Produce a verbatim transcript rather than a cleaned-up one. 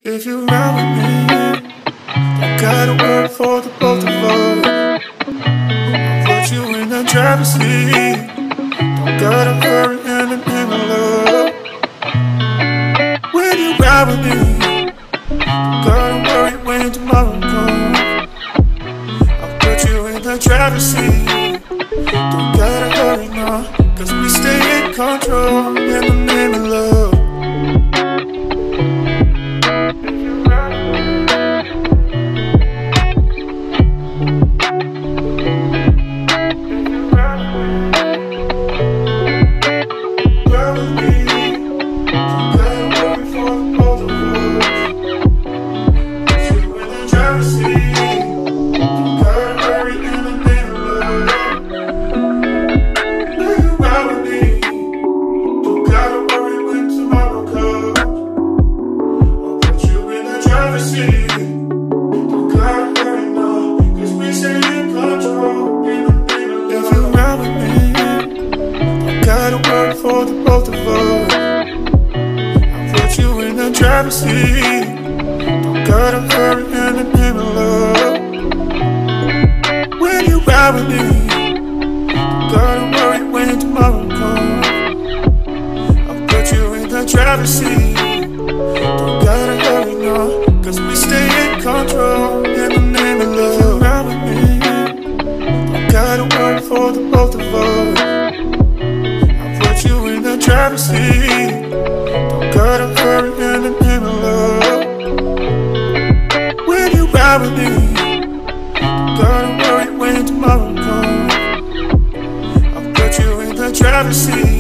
If you ride with me, don't gotta work for the both of us. I'll put you in the driver's seat. Don't gotta hurry in the name of love. When you ride with me, don't gotta worry when tomorrow comes. I'll put you in the driver's seat. Don't gotta hurry now, cause we stay in control in the name of love. For the both of us, I'll put you in the driver's seat. Don't gotta hurry in the name of love. When you ride with me, don't gotta worry when tomorrow comes. I'll put you in the driver's seat. Don't gotta hurry now, cause we stay in control in the name of love. If you ride with me, don't gotta worry for the both of us. You in the driver's seat. Don't gotta hurry in the name of love. When you ride with me, don't gotta worry when tomorrow comes. I'll put you in the driver's seat.